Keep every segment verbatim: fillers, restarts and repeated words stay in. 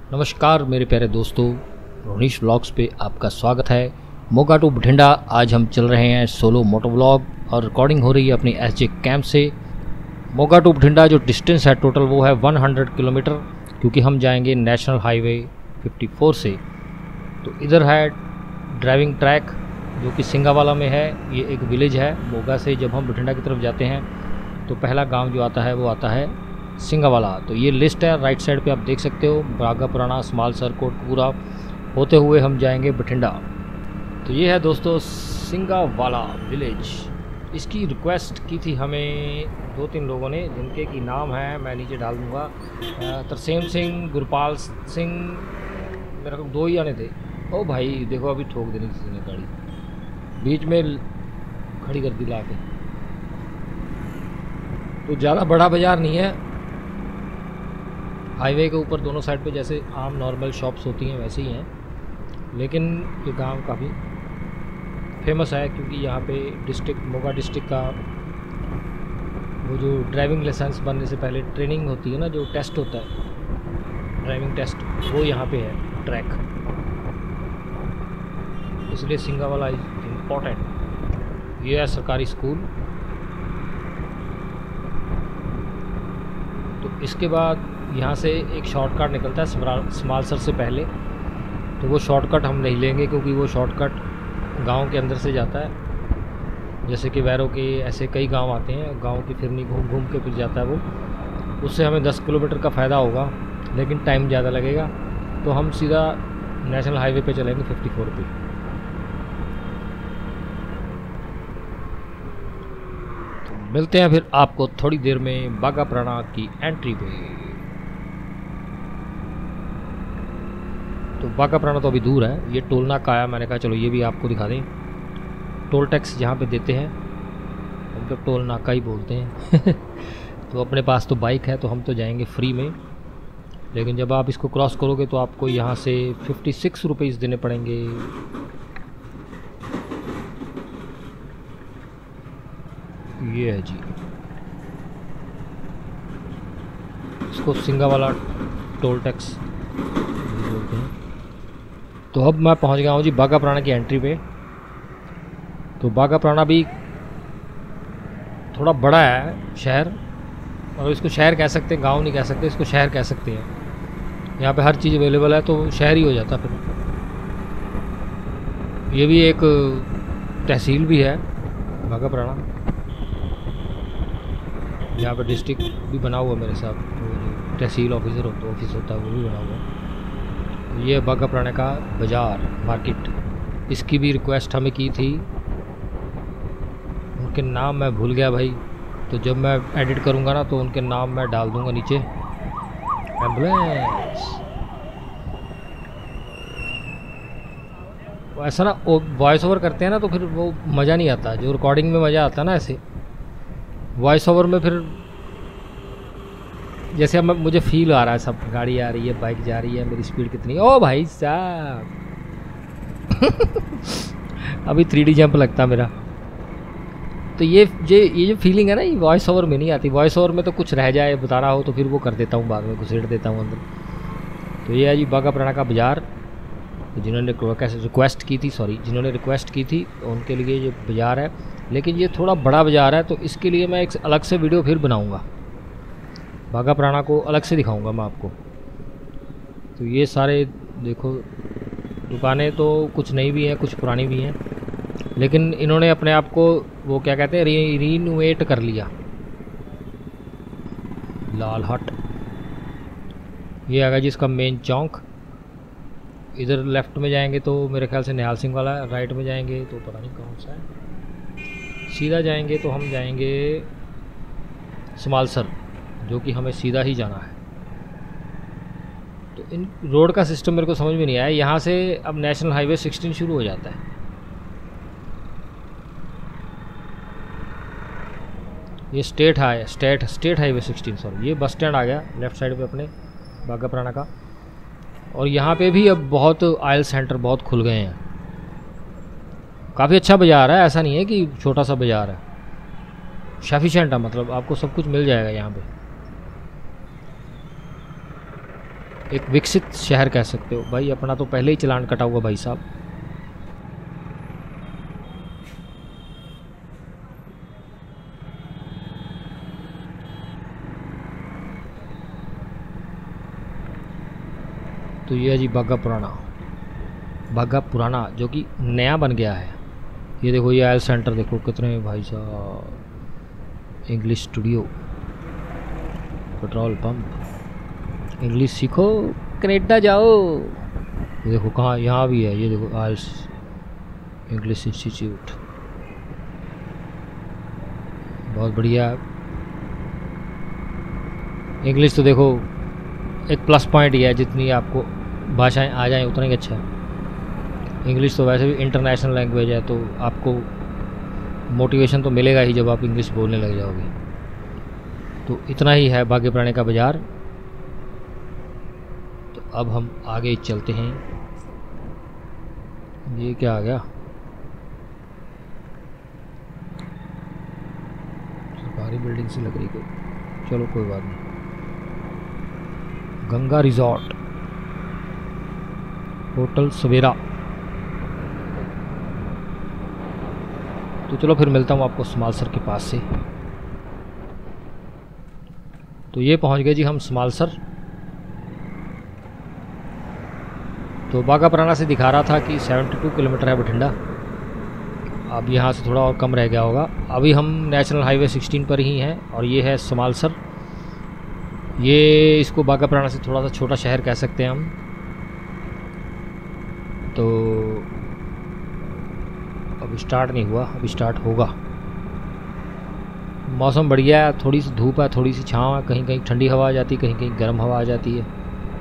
नमस्कार मेरे प्यारे दोस्तों, रोनिश व्लॉग्स पे आपका स्वागत है। मोगा टू बठिंडा आज हम चल रहे हैं सोलो मोटो व्लॉग और रिकॉर्डिंग हो रही है अपनी एस जे कैंप से। मोगा टू बठिंडा जो डिस्टेंस है टोटल वो है सौ किलोमीटर, क्योंकि हम जाएंगे नेशनल हाईवे चौवन से। तो इधर है ड्राइविंग ट्रैक जो कि सिंगावाला में है। ये एक विलेज है। मोगा से जब हम बठिंडा की तरफ जाते हैं तो पहला गांव जो आता है वो आता है सिंगावाला। तो ये लिस्ट है, राइट साइड पे आप देख सकते हो। बागापुराना, स्मालसर, कोटपुरा होते हुए हम जाएंगे बठिंडा। तो ये है दोस्तों सिंगावाला विलेज। इसकी रिक्वेस्ट की थी हमें दो तीन लोगों ने, जिनके की नाम है मैं नीचे डाल दूँगा। तरसेम सिंह, गुरपाल सिंह, मेरे को दो ही आने थे। ओ भाई देखो, अभी ठोक देनी किसी ने गाड़ी, बीच में खड़ी कर दी ला के। तो ज़्यादा बड़ा बाज़ार नहीं है, हाईवे के ऊपर दोनों साइड पे जैसे आम नॉर्मल शॉप्स होती हैं वैसे ही हैं। लेकिन ये गांव काफ़ी फेमस है क्योंकि यहाँ पे डिस्ट्रिक्ट मोगा डिस्ट्रिक्ट का वो जो ड्राइविंग लाइसेंस बनने से पहले ट्रेनिंग होती है ना, जो टेस्ट होता है ड्राइविंग टेस्ट, वो यहाँ पे है ट्रैक। इसलिए सिंगावाला इज इम्पोर्टेंट। ये है सरकारी स्कूल। तो इसके बाद यहाँ से एक शॉर्टकट निकलता है स्मालसर से पहले। तो वो शॉर्टकट हम नहीं लेंगे क्योंकि वो शॉर्टकट गांव के अंदर से जाता है। जैसे कि वैरो के ऐसे कई गांव आते हैं, गांव की फिरनी घूम घूम के फिर जाता है वो। उससे हमें दस किलोमीटर का फ़ायदा होगा, लेकिन टाइम ज़्यादा लगेगा। तो हम सीधा नेशनल हाईवे पे चलेंगे चौवन पे। तो मिलते हैं फिर आपको थोड़ी देर में बागापुराना की एंट्री पे। तो बागापुराना तो अभी दूर है, ये टोल नाका आया। मैंने कहा चलो ये भी आपको दिखा दें। टोल टैक्स जहाँ पे देते हैं हम तो टोल नाका ही बोलते हैं। तो अपने पास तो बाइक है तो हम तो जाएंगे फ्री में, लेकिन जब आप इसको क्रॉस करोगे तो आपको यहाँ से फिफ्टी सिक्स रुपीज़ देने पड़ेंगे। ये है जी, इसको सिंगावाला टोल टैक्स बोलते हैं। तो अब मैं पहुंच गया हूँ जी बागापुराना की एंट्री पे। तो बागापुराना भी थोड़ा बड़ा है शहर, और इसको शहर कह सकते हैं, गांव नहीं कह सकते, इसको शहर कह सकते हैं। यहाँ पे हर चीज़ अवेलेबल है तो शहर ही हो जाता फिर। ये भी एक तहसील भी है बागापुराना। यहाँ पे डिस्ट्रिक्ट भी बना हुआ मेरे साथ, तहसील ऑफिसर होता ऑफिस होता है वो भी बना हुआ है। ये बागापुराना का बाज़ार मार्केट, इसकी भी रिक्वेस्ट हमें की थी। उनके नाम मैं भूल गया भाई, तो जब मैं एडिट करूँगा ना तो उनके नाम मैं डाल दूँगा नीचे। एम्बुलेंस ऐसा ना वॉइस ओवर करते हैं ना तो फिर वो मज़ा नहीं आता, जो रिकॉर्डिंग में मज़ा आता है ना, ऐसे वॉइस ओवर में फिर जैसे अब मुझे फील आ रहा है, सब गाड़ी आ रही है, बाइक जा रही है, मेरी स्पीड कितनी है। ओ भाई साहब अभी थ्री डी जंप लगता मेरा। तो ये ये ये जो फीलिंग है ना, ये वॉइस ओवर में नहीं आती। वॉइस ओवर में तो कुछ रह जाए बताना हो तो फिर वो कर देता हूँ, बाद में घुसेड़ देता हूँ अंदर। तो ये है जी बागापुराना का बाज़ार। तो जिन्होंने रिक्वेस्ट की थी सॉरी जिन्होंने रिक्वेस्ट की थी उनके लिए ये बाज़ार है। लेकिन ये थोड़ा बड़ा बाज़ार है, तो इसके लिए मैं एक अलग से वीडियो फिर बनाऊँगा। बागापुराना को अलग से दिखाऊंगा मैं आपको। तो ये सारे देखो दुकानें तो कुछ नई भी हैं, कुछ पुरानी भी हैं, लेकिन इन्होंने अपने आप को वो क्या कहते हैं री रीनोवेट कर लिया। लाल हट ये आ गया जिसका मेन चौक। इधर लेफ़्ट में जाएंगे तो मेरे ख्याल से निहाल सिंह वाला, राइट में जाएंगे तो पता नहीं कौन सा है, सीधा जाएंगे तो हम जाएंगे स्मालसर, जो कि हमें सीधा ही जाना है। तो इन रोड का सिस्टम मेरे को समझ में नहीं आया। यहाँ से अब नेशनल हाईवे सोलह शुरू हो जाता है। ये state high state state highway सोलह सॉरी ये बस स्टैंड आ गया लेफ़्ट साइड पे अपने बागापुराना का। और यहाँ पे भी अब बहुत ऑयल सेंटर बहुत खुल गए हैं। काफ़ी अच्छा बाज़ार है, ऐसा नहीं है कि छोटा सा बाज़ार है, सफिशेंट है, मतलब आपको सब कुछ मिल जाएगा यहाँ पे। एक विकसित शहर कह सकते हो। भाई अपना तो पहले ही चालान कटा हुआ भाई साहब। तो ये है जी बागा पुराना, बागा पुराना जो कि नया बन गया है। ये देखो ये आयल सेंटर देखो कितने भाई साहब, English studio, petrol pump, English सीखो कनेडा जाओ। ये देखो कहाँ, यहाँ भी है, ये देखो आयल्स इंग्लिश इंस्टीट्यूट, बहुत बढ़िया। इंग्लिश तो देखो एक प्लस पॉइंट ही है, जितनी आपको भाषाएं आ जाएं उतना ही अच्छा है। इंग्लिश तो वैसे भी इंटरनेशनल लैंग्वेज है, तो आपको मोटिवेशन तो मिलेगा ही जब आप इंग्लिश बोलने लग जाओगे। तो इतना ही है बागे पुराने का बाज़ार। तो अब हम आगे चलते हैं। ये क्या आ गया, सरकारी बिल्डिंग सी लग रही कोई, चलो कोई बात नहीं। Ganga resort, hotel Savera. तो चलो फिर मिलता हूँ आपको समालसर के पास से। तो ये पहुँच गए जी हम समालसर। तो बागा पुराना से दिखा रहा था कि बहत्तर किलोमीटर है बठिंडा, अब यहाँ से थोड़ा और कम रह गया होगा। अभी हम नेशनल हाईवे सोलह पर ही हैं और ये है समालसर। ये इसको बागा पुराना से थोड़ा सा छोटा शहर कह सकते हैं हम। तो अब स्टार्ट नहीं हुआ, अभी स्टार्ट होगा। मौसम बढ़िया है, थोड़ी सी धूप है, थोड़ी सी छाँव है, कहीं कहीं ठंडी हवा आ जाती है, कहीं कहीं गर्म हवा आ जाती है।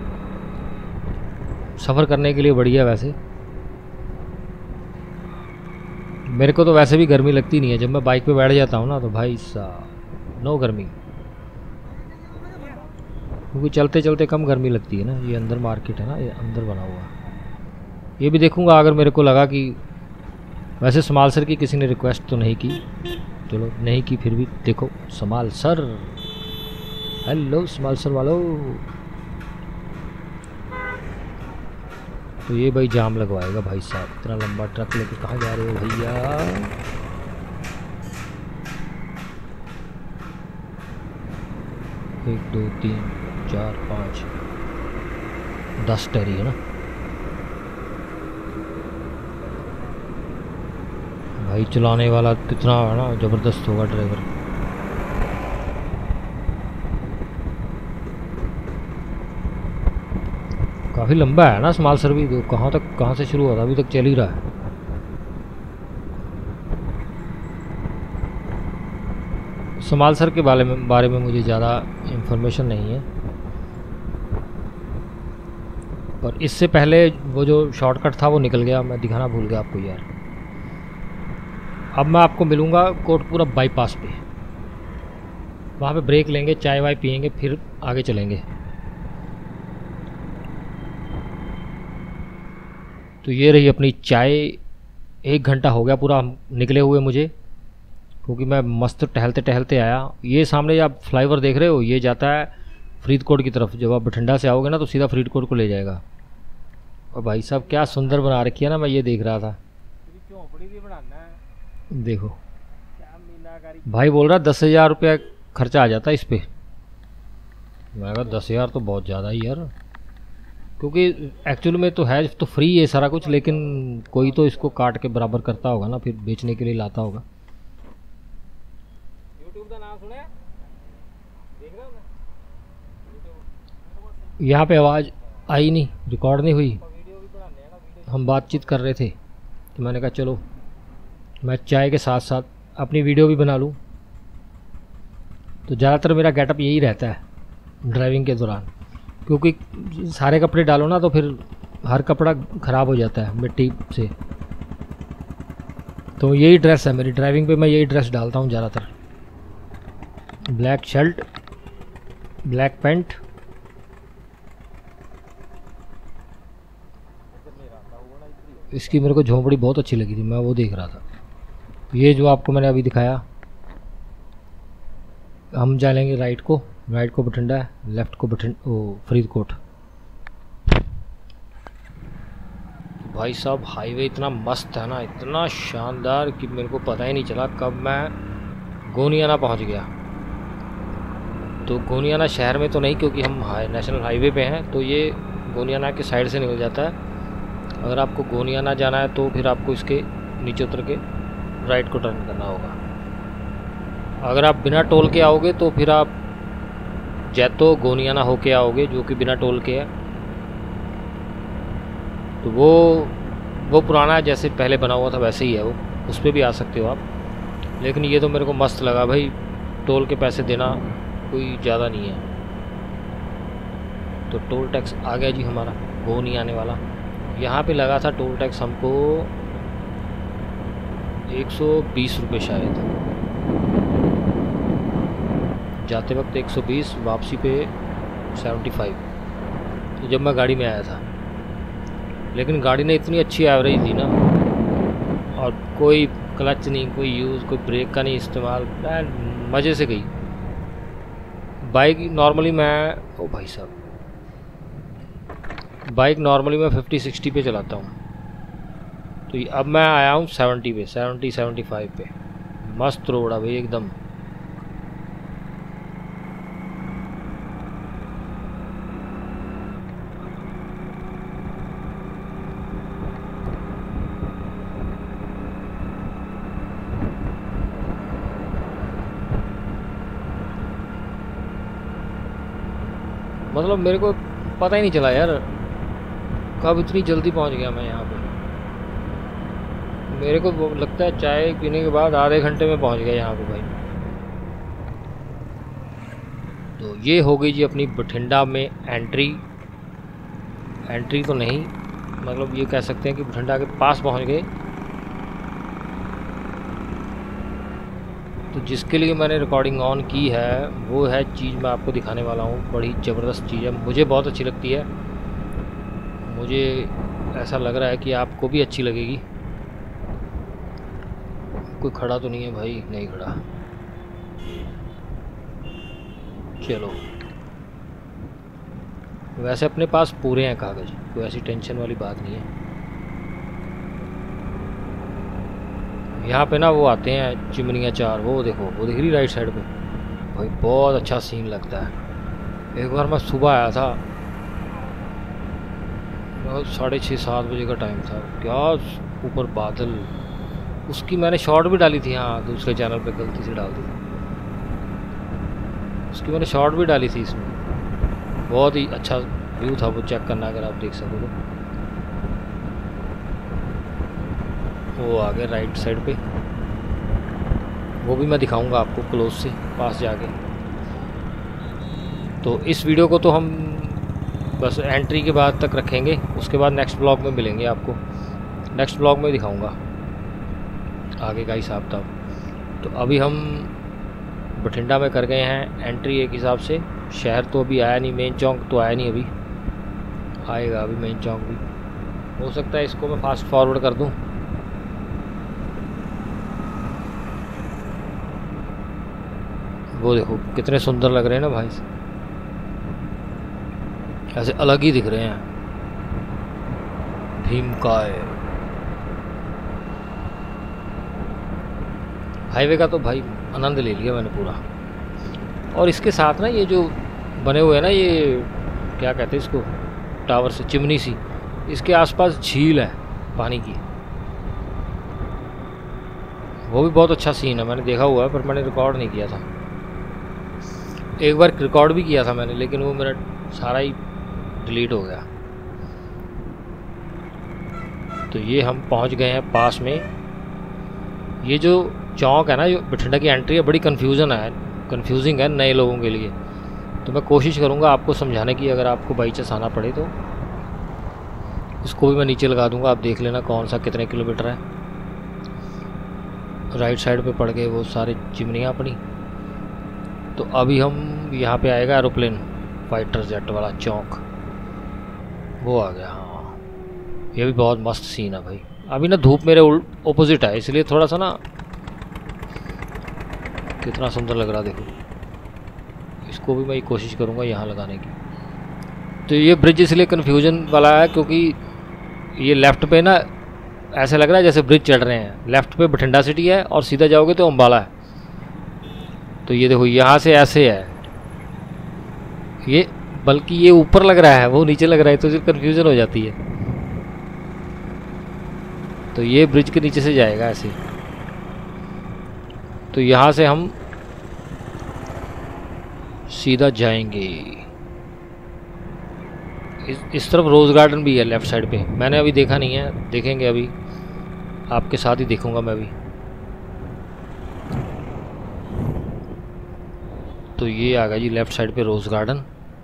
सफ़र करने के लिए बढ़िया। वैसे मेरे को तो वैसे भी गर्मी लगती नहीं है, जब मैं बाइक पे बैठ जाता हूँ ना तो भाई साहब नो गर्मी, क्योंकि चलते चलते कम गर्मी लगती है ना। ये अंदर मार्केट है ना, ये अंदर बना हुआ। ये भी देखूंगा अगर मेरे को लगा कि, वैसे समालसर की किसी ने रिक्वेस्ट तो नहीं की, चलो नहीं की फिर भी देखो समालसर। हेलो समालसर वालों। तो ये भाई जाम लगवाएगा भाई साहब, इतना लंबा ट्रक लेके कहाँ जा रहे हो भैया। एक दो तीन चार पाँच दस टैरी है ना भाई। चलाने वाला कितना है ना, ज़बरदस्त होगा ड्राइवर। काफ़ी लंबा है ना समालसर भी, तो कहाँ तक, कहाँ से शुरू हुआ था, अभी तक चल ही रहा है। समालसर के बारे में बारे में मुझे ज़्यादा इंफॉर्मेशन नहीं है, पर इससे पहले वो जो शॉर्टकट था वो निकल गया, मैं दिखाना भूल गया आपको यार। अब मैं आपको मिलूँगा कोटपुरा बाईपास पे, वहाँ पे ब्रेक लेंगे, चाय वाय पियेंगे, फिर आगे चलेंगे। तो ये रही अपनी चाय। एक घंटा हो गया पूरा निकले हुए मुझे, क्योंकि मैं मस्त टहलते टहलते आया। ये सामने आप फ्लाईओवर देख रहे हो, ये जाता है फरीदकोट की तरफ। जब आप बठिंडा से आओगे ना तो सीधा फरीदकोट को ले जाएगा। और भाई साहब क्या सुंदर बना रखी है ना, मैं ये देख रहा था। देखो भाई बोल रहा दस हज़ार रुपया खर्चा आ जाता है इस पे। मैं कहा दस हज़ार तो बहुत ज़्यादा ही यार, क्योंकि एक्चुअल में तो है तो फ्री है सारा कुछ, लेकिन कोई तो इसको काट के बराबर करता होगा ना, फिर बेचने के लिए लाता होगा। यूट्यूब का नाम सुना है? देख रहे हो ना? यहाँ पे आवाज़ आई नहीं, रिकॉर्ड नहीं हुई, हम बातचीत कर रहे थे, तो मैंने कहा चलो मैं चाय के साथ साथ अपनी वीडियो भी बना लूँ। तो ज़्यादातर मेरा गेटअप यही रहता है ड्राइविंग के दौरान, क्योंकि सारे कपड़े डालो ना तो फिर हर कपड़ा ख़राब हो जाता है मिट्टी से। तो यही ड्रेस है मेरी ड्राइविंग पे, मैं यही ड्रेस डालता हूँ ज़्यादातर। Black shirt, black pant. इसकी मेरे को झोंपड़ी बहुत अच्छी लगी थी, मैं वो देख रहा था। ये जो आपको मैंने अभी दिखाया, हम जाएंगे राइट को, राइट को बठिंडा है, लेफ़्ट को बठिंडा ओ फरीदकोट। भाई साहब हाईवे इतना मस्त है ना, इतना शानदार कि मेरे को पता ही नहीं चला कब मैं गोनियाना पहुंच गया। तो गोनियाना शहर में तो नहीं, क्योंकि हम हाई नेशनल हाईवे पे हैं, तो ये गोनियाना के साइड से निकल जाता है। अगर आपको गोनियाना जाना है तो फिर आपको इसके नीचे उतर के राइट को टर्न करना होगा। अगर आप बिना टोल के आओगे तो फिर आप जैतो गोनियाना होके आओगे, जो कि बिना टोल के है। तो वो वो पुराना जैसे पहले बना हुआ था वैसे ही है वो, उस पर भी आ सकते हो आप। लेकिन ये तो मेरे को मस्त लगा भाई, टोल के पैसे देना कोई ज़्यादा नहीं है। तो टोल टैक्स आ गया जी हमारा गोनियाने वाला। यहाँ पे लगा था टोल टैक्स हमको एक सौ बीस रुपये शायद, जाते वक्त एक सौ बीस, वापसी पे पचहत्तर। तो जब मैं गाड़ी में आया था, लेकिन गाड़ी ने इतनी अच्छी एवरेज दी ना, और कोई क्लच नहीं, कोई यूज़, कोई ब्रेक का नहीं इस्तेमाल, मज़े से गई बाइक। नॉर्मली मैं ओ भाई साहब बाइक नॉर्मली मैं फिफ्टी सिक्सटी पे चलाता हूँ, तो अब मैं आया हूँ सेवेंटी पे, सेवेंटी सेवेंटी फाइव पे। मस्त रोड है भाई एकदम। मतलब मेरे को पता ही नहीं चला यार कब इतनी जल्दी पहुंच गया मैं यहाँ पे। मेरे को लगता है चाय पीने के बाद आधे घंटे में पहुंच गया यहाँ पे भाई। तो ये हो गई जी अपनी बठिंडा में एंट्री। एंट्री तो नहीं, मतलब ये कह सकते हैं कि बठिंडा के पास पहुंच गए। तो जिसके लिए मैंने रिकॉर्डिंग ऑन की है वो है चीज़ मैं आपको दिखाने वाला हूँ। बड़ी ज़बरदस्त चीज़ है, मुझे बहुत अच्छी लगती है। मुझे ऐसा लग रहा है कि आपको भी अच्छी लगेगी। कोई खड़ा तो नहीं है भाई? नहीं खड़ा। चलो, वैसे अपने पास पूरे हैं कागज़, कोई ऐसी टेंशन वाली बात नहीं है। यहाँ पे ना वो आते हैं चिमनियाँ चार, वो देखो, वो दिख रही राइट साइड पे भाई, बहुत अच्छा सीन लगता है। एक बार मैं सुबह आया था, साढ़े छः सात बजे का टाइम था, क्या ऊपर बादल। उसकी मैंने शॉर्ट भी डाली थी, हाँ दूसरे चैनल पे गलती से डाल दी थी, उसकी मैंने शॉर्ट भी डाली थी इसमें। बहुत ही अच्छा व्यू था वो, चेक करना अगर आप देख सको तो। वो आ गए राइट साइड पे, वो भी मैं दिखाऊंगा आपको क्लोज से, पास जाके। तो इस वीडियो को तो हम बस एंट्री के बाद तक रखेंगे, उसके बाद नेक्स्ट ब्लॉग में मिलेंगे आपको। नेक्स्ट ब्लॉग में दिखाऊंगा आगे का हिसाब किताब। तो अभी हम बठिंडा में कर गए हैं एंट्री एक हिसाब से। शहर तो अभी आया नहीं, मेन चौक तो आया नहीं, अभी आएगा अभी मेन चौक भी। हो सकता है इसको मैं फास्ट फॉरवर्ड कर दूं। वो देखो कितने सुंदर लग रहे हैं ना भाई, ऐसे अलग ही दिख रहे हैं। भीमकाय हाईवे का तो भाई आनंद ले लिया मैंने पूरा। और इसके साथ ना ये जो बने हुए हैं ना, ये क्या कहते हैं इसको, टावर से चिमनी सी, इसके आसपास झील है पानी की। वो भी बहुत अच्छा सीन है, मैंने देखा हुआ है, पर मैंने रिकॉर्ड नहीं किया था। एक बार रिकॉर्ड भी किया था मैंने, लेकिन वो मेरा सारा ही डिलीट हो गया। तो ये हम पहुंच गए हैं पास में। ये जो चौक है ना, जो बठिंडा की एंट्री है, बड़ी कन्फ्यूज़न है, कन्फ्यूजिंग है नए लोगों के लिए। तो मैं कोशिश करूंगा आपको समझाने की, अगर आपको बाई चांस आना पड़े तो। इसको भी मैं नीचे लगा दूंगा, आप देख लेना कौन सा कितने किलोमीटर है। राइट साइड पे पड़ गए वो सारे चिमनियाँ अपनी। तो अभी हम यहाँ पे आएगा एरोप्लेन फाइटर जेट वाला चौक, वो आ गया। हाँ, ये भी बहुत मस्त सीन है भाई। अभी ना धूप मेरे ओपोजिट है, इसलिए थोड़ा सा ना, कितना सुंदर लग रहा देखो। इसको भी मैं कोशिश करूँगा यहाँ लगाने की। तो ये ब्रिज इसलिए कन्फ्यूजन वाला है क्योंकि ये लेफ़्ट पे ना ऐसा लग रहा है जैसे ब्रिज चढ़ रहे हैं। लेफ़्ट पे बठिंडा सिटी है और सीधा जाओगे तो अम्बाला है। तो ये देखो यहाँ से ऐसे है ये, बल्कि ये ऊपर लग रहा है वो नीचे लग रहा है, तो फिर कन्फ्यूज़न हो जाती है। तो ये ब्रिज के नीचे से जाएगा ऐसे। तो यहाँ से हम सीधा जाएंगे। इस इस तरफ रोज़ गार्डन भी है लेफ़्ट साइड पे, मैंने अभी देखा नहीं है, देखेंगे अभी, आपके साथ ही देखूंगा मैं भी। तो ये आ गया जी लेफ़्ट साइड पे रोज़ गार्डन।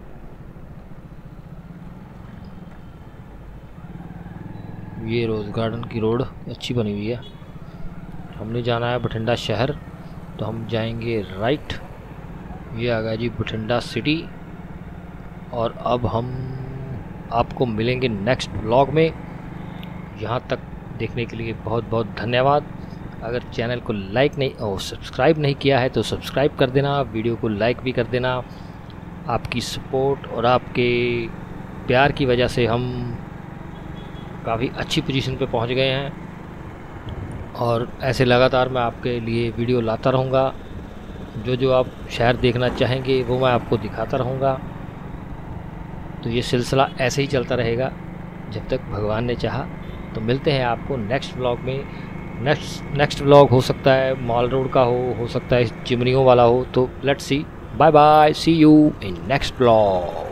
ये रोज़ गार्डन की रोड अच्छी बनी हुई है। हमने जाना है बठिंडा शहर, तो हम जाएंगे राइट। ये आ गया जी बठिंडा सिटी। और अब हम आपको मिलेंगे नेक्स्ट ब्लॉग में। यहाँ तक देखने के लिए बहुत बहुत धन्यवाद। अगर चैनल को लाइक नहीं और सब्सक्राइब नहीं किया है तो सब्सक्राइब कर देना, वीडियो को लाइक भी कर देना। आपकी सपोर्ट और आपके प्यार की वजह से हम काफ़ी अच्छी पोजीशन पे पहुंच गए हैं और ऐसे लगातार मैं आपके लिए वीडियो लाता रहूँगा। जो जो आप शहर देखना चाहेंगे वो मैं आपको दिखाता रहूँगा। तो ये सिलसिला ऐसे ही चलता रहेगा जब तक भगवान ने चाहा। तो मिलते हैं आपको नेक्स्ट व्लॉग में। नेक्स्ट नेक्स्ट व्लॉग हो सकता है मॉल रोड का हो हो सकता है चिमनियों वाला हो। तो let's see. Bye bye, see you in next vlog.